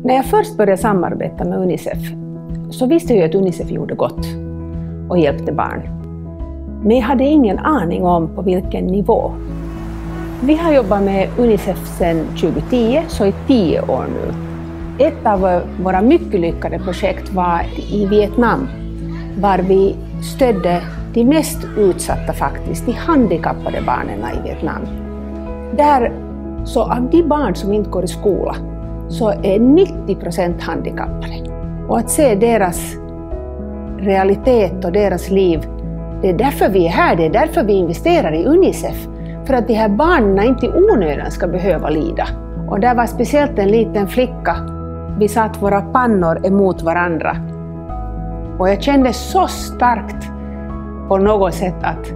När jag först började samarbeta med Unicef så visste jag att Unicef gjorde gott och hjälpte barn. Men jag hade ingen aning om på vilken nivå. Vi har jobbat med Unicef sedan 2010, så i 10 år nu. Ett av våra mycket lyckade projekt var i Vietnam, var vi stödde de mest utsatta faktiskt, de handikappade barnen i Vietnam. Där, så av de barn som inte går i skola, så är 90% handikappade. Och att se deras realitet och deras liv, det är därför vi är här, det är därför vi investerar i Unicef. För att de här barnen inte i onödan ska behöva lida. Och där var speciellt en liten flicka. Vi satt våra pannor emot varandra. Och jag kände så starkt på något sätt att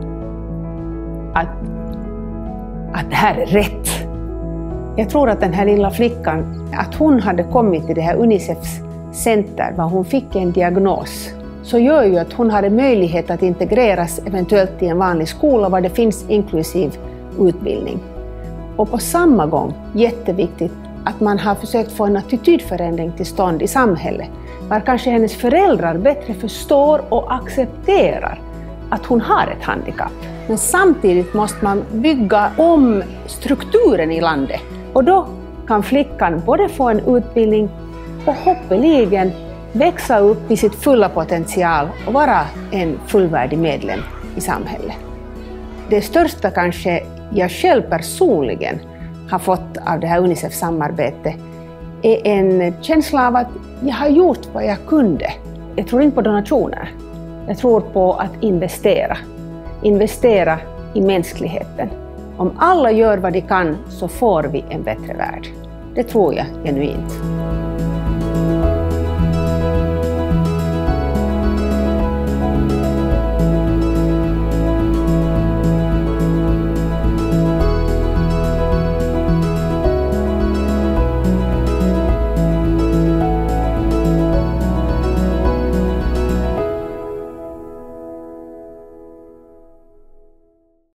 det här är rätt. Jag tror att den här lilla flickan, att hon hade kommit till det här Unicefs center, var hon fick en diagnos, så gör ju att hon hade möjlighet att integreras eventuellt i en vanlig skola var det finns inklusiv utbildning. Och på samma gång, jätteviktigt, att man har försökt få en attitydförändring till stånd i samhället. Var kanske hennes föräldrar bättre förstår och accepterar att hon har ett handikapp. Men samtidigt måste man bygga om strukturen i landet. Och då kan flickan både få en utbildning och hoppeligen växa upp i sitt fulla potential och vara en fullvärdig medlem i samhället. Det största kanske jag själv personligen har fått av det här Unicef-samarbetet är en känsla av att jag har gjort vad jag kunde. Jag tror inte på donationer. Jag tror på att investera. Investera i mänskligheten. Om alla gör vad de kan så får vi en bättre värld. Det tror jag genuint.